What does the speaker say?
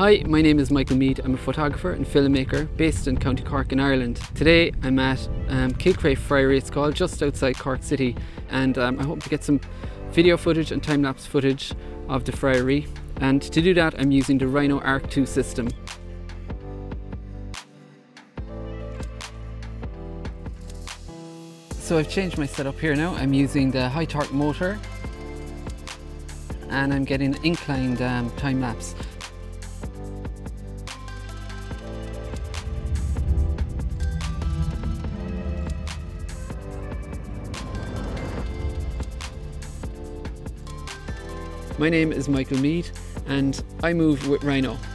Hi, my name is Michael Meade. I'm a photographer and filmmaker based in County Cork in Ireland. Today I'm at Kilcraif Friary, it's called, just outside Cork City, and I hope to get some video footage and time-lapse footage of the Friary, and to do that I'm using the Rhino Arc 2 system. So I've changed my setup here now. I'm using the high torque motor and I'm getting inclined time-lapse. My name is Michael Meade and I move with Rhino.